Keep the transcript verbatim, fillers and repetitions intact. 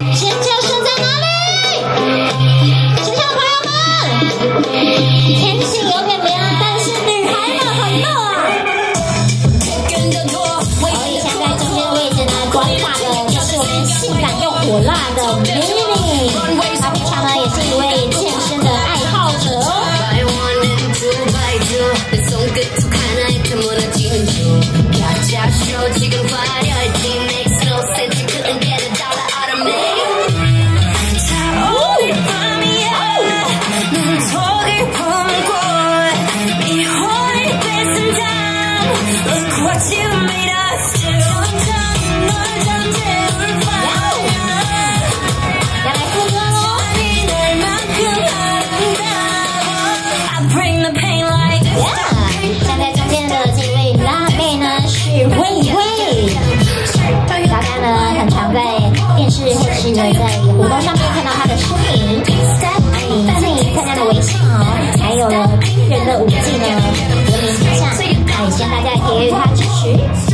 尖叫声在哪里？现场朋友们，天气有点凉，但是女孩们很热啊。而现在中间的位置呢，短发的就是我们性感又火辣的美女，她平常呢也是一位健身的爱好者哦。 是呢，在活动上面看到他的身影，在内漂亮的微笑，还有呢惊人的舞技呢，闻名天下。那也希望大家也可以给予他支持。